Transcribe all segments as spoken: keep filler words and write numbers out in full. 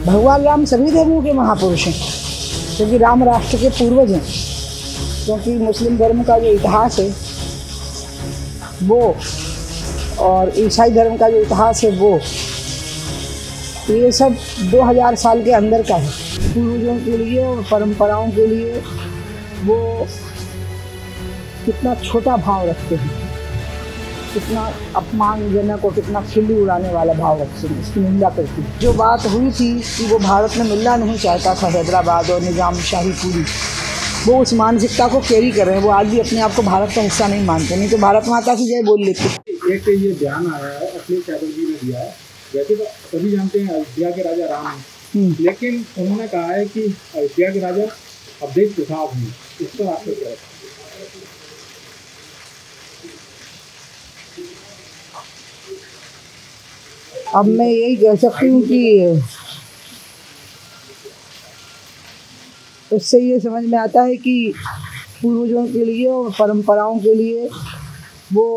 भगवान राम सभी धर्मों के महापुरुष हैं, क्योंकि राम राष्ट्र के पूर्वज हैं। क्योंकि मुस्लिम धर्म का जो इतिहास है वो और ईसाई धर्म का जो इतिहास है वो, तो ये सब दो हज़ार साल के अंदर का है। पूर्वजों के लिए और परंपराओं के लिए वो कितना छोटा भाव रखते हैं, कितना अपमानजनक और कितना खिल्ली उड़ाने वाला भाव रखते हैं, इसकी निंदा करती है। जो बात हुई थी कि वो भारत में मिलना नहीं चाहता था, हैदराबाद और निज़ाम शाही पूरी, वो उस मानसिकता को कैरी कर रहे हैं। वो आज भी अपने आप को भारत का हिस्सा नहीं मानते, नहीं तो भारत माता की जय बोल लेते। एक ये बयान आया है अखिलेश यादव जी ने दिया है, वैसे तो सभी जानते हैं अयोध्या के राजा राम हैं, लेकिन उन्होंने कहा है कि अयोध्या के राजा अवधेश प्रसाद हैं। इस पर आपको क्या है? अब मैं यही कह सकती हूँ कि इससे ये समझ में आता है कि पूर्वजों के लिए और परंपराओं के लिए वो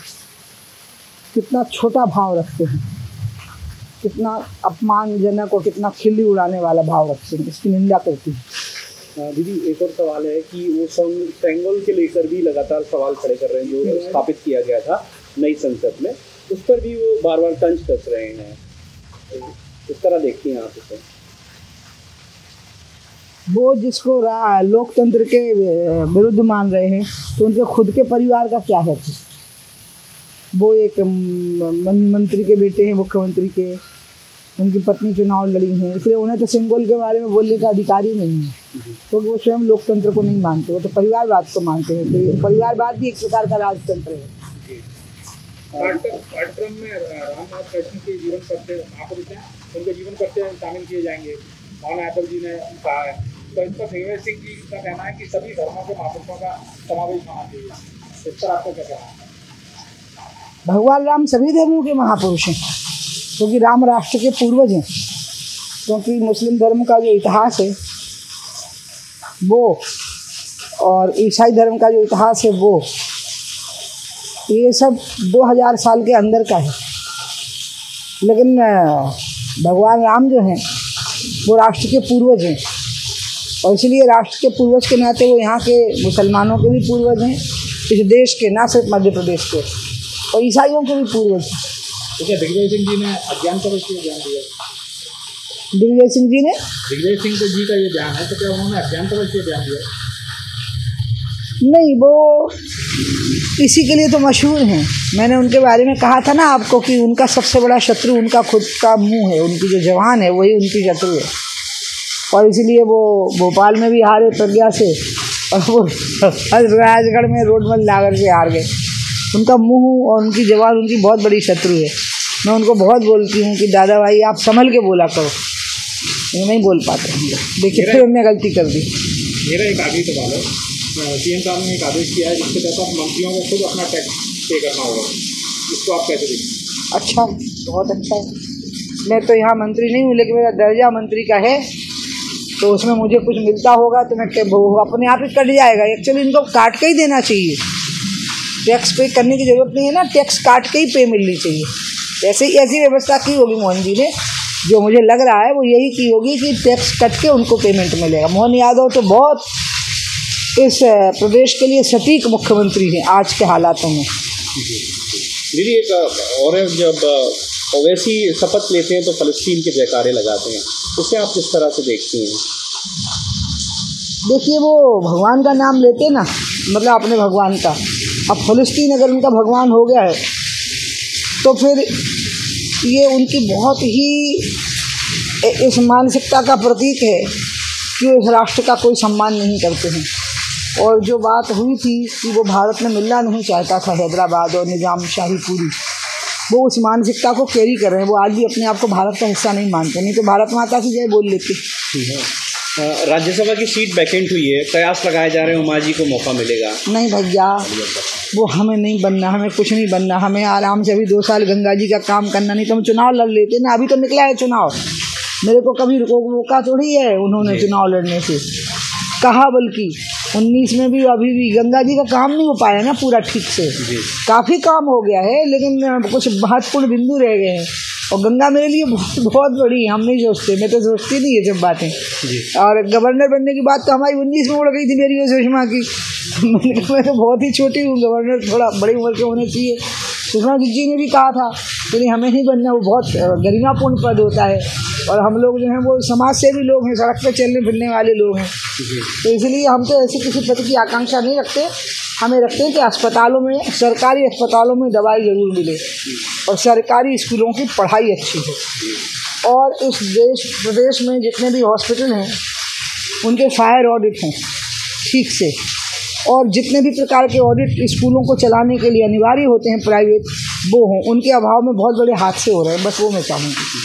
कितना छोटा भाव रखते हैं, कितना अपमानजनक और कितना खिल्ली उड़ाने वाला भाव रखते हैं, इसकी निंदा करती है। दीदी एक और सवाल है कि वो सेंगोल के लेकर भी लगातार सवाल खड़े कर रहे हैं, जो स्थापित किया गया था नई संसद में, उस पर भी वो बार बार तंज कस रहे हैं। इस तरह देखती हैं आप इसे? वो जिसको लोकतंत्र के विरुद्ध मान रहे हैं, तो उनके खुद के परिवार का क्या है? वो एक मंत्री के बेटे हैं, मुख्यमंत्री के, उनकी पत्नी चुनाव लड़ी हैं, इसलिए उन्हें तो सेंगोल के बारे में बोलने का अधिकार ही नहीं है, क्योंकि तो वो स्वयं लोकतंत्र को नहीं मानते, वो तो परिवारवाद को मानते हैं। तो परिवारवाद भी एक प्रकार का राजतंत्र है। कार्यक्रम में रामनाथ कृष्ण के जीवन परिचय महापुरुष हैं, उनके जीवन परिचय शामिल किए जाएंगे, मोहन यादव जी ने कहा है। तो इस पर देवेश सिंह जी का कहना है कि सभी धर्मों के महापुरुषों का समावेश होना चाहिए। इस पर आपको क्या कहना है? भगवान राम सभी धर्मों के महापुरुष हैं, क्योंकि राम राष्ट्र के पूर्वज हैं। क्योंकि मुस्लिम धर्म का जो इतिहास है वो और ईसाई धर्म का जो इतिहास है वो, ये सब दो हज़ार साल के अंदर का है। लेकिन भगवान राम जो हैं वो राष्ट्र के पूर्वज हैं, और इसलिए राष्ट्र के पूर्वज के नाते वो यहाँ के मुसलमानों के भी पूर्वज हैं, इस देश के, ना सिर्फ मध्य प्रदेश के, और ईसाइयों के भी पूर्वज हैं। तो दिग्विजय सिंह जी ने अज्ञान का विषय बयान दिया? दिग्विजय सिंह जी ने दिग्विजय सिंह जी का ये बयान है, तो क्या उन्होंने अज्ञान का विषय बयान दिया? नहीं, वो इसी के लिए तो मशहूर हैं। मैंने उनके बारे में कहा था ना आपको कि उनका सबसे बड़ा शत्रु उनका खुद का मुंह है, उनकी जो जवान है वही उनकी शत्रु है, और इसीलिए वो भोपाल में भी हारे प्रज्ञा से, और वो राजगढ़ में रोड में ला करके हार गए। उनका मुंह और उनकी जवान उनकी बहुत बड़ी शत्रु है। मैं उनको बहुत बोलती हूँ कि दादा भाई आप संभल के बोला करो, ये नहीं बोल पाते हम लोग। देखिए फिर हमने गलती कर दी। मेरा एक आखिरी सवाल है, सीएम साहब ने एक आदेश किया है जिसके तहत मंत्रियों को खुद अपना टैक्स पे करना होगा, इसको आप कैसे देखते? अच्छा, बहुत अच्छा है। मैं तो यहाँ मंत्री नहीं हूँ, लेकिन मेरा दर्जा मंत्री का है, तो उसमें मुझे कुछ मिलता होगा तो मैं अपने आप ही कट जाएगा। एक्चुअली इनको काट के ही देना चाहिए, टैक्स पे करने की ज़रूरत नहीं है ना, टैक्स काट के ही पे मिलनी चाहिए। ऐसे ही ऐसी व्यवस्था की होगी मोहन जी ने, जो मुझे लग रहा है वो यही की होगी कि टैक्स कट के उनको पेमेंट मिलेगा। मोहन यादव तो बहुत इस प्रदेश के लिए सटीक मुख्यमंत्री हैं आज के हालातों में। दीदी एक और जब ओवैसी शपथ लेते हैं तो फलस्तीन के जयकारे लगाते हैं, उसे आप किस तरह से देखती हैं? देखिए, वो भगवान का नाम लेते ना, मतलब अपने भगवान का। अब फलस्तीन अगर उनका भगवान हो गया है तो फिर ये उनकी बहुत ही इस मानसिकता का प्रतीक है कि इस राष्ट्र का कोई सम्मान नहीं करते हैं। और जो बात हुई थी कि वो भारत में मिलना नहीं चाहता था, हैदराबाद और निज़ाम शाही पूरी, वो उस मानसिकता को कैरी कर रहे हैं। वो आज भी अपने आप को भारत का हिस्सा नहीं मानते, नहीं तो भारत माता की जय बोल लेते। राज्यसभा की सीट वैकेंट हुई है, कयास लगाए जा रहे हैं उमा जी को मौका मिलेगा? नहीं भैया, वो हमें नहीं बनना, हमें कुछ नहीं बनना। हमें आराम से अभी दो साल गंगा जी का काम करना, नहीं तो हम चुनाव लड़ लेते ना। अभी तो निकला है चुनाव, मेरे को कभी रोका थोड़ी है उन्होंने चुनाव लड़ने से। कहा बल्कि उन्नीस में भी अभी भी गंगा जी का काम नहीं हो पाया ना पूरा ठीक से। काफ़ी काम हो गया है, लेकिन कुछ महत्वपूर्ण बिंदु रह गए हैं। और गंगा मेरे लिए बहुत बहुत बड़ी है, हम नहीं सोचते, मैं तो सोचती नहीं ये सब बातें। और गवर्नर बनने की बात तो हमारी उन्नीस में उड़ गई थी मेरी और सुषमा की। मैंने कहा मैं तो बहुत ही छोटी हूँ, गवर्नर थोड़ा बड़ी उम्र के होने चाहिए। सुषमा जी ने भी कहा था कि नहीं हमें नहीं बनना, वो बहुत गरिमापूर्ण पद होता है और हम लोग जो हैं वो समाज सेवी लोग हैं, सड़क पे चलने फिरने वाले लोग हैं, तो इसलिए हम तो ऐसी किसी पद की आकांक्षा नहीं रखते। हमें रखते हैं कि अस्पतालों में, सरकारी अस्पतालों में दवाई ज़रूर मिले और सरकारी स्कूलों की पढ़ाई अच्छी हो और इस देश प्रदेश में जितने भी हॉस्पिटल हैं उनके फायर ऑडिट हों ठीक से, और जितने भी प्रकार के ऑडिट स्कूलों को चलाने के लिए अनिवार्य होते हैं प्राइवेट, वो हों। उनके अभाव में बहुत बड़े हादसे हो रहे हैं, बस वो मैं चाहूँगी।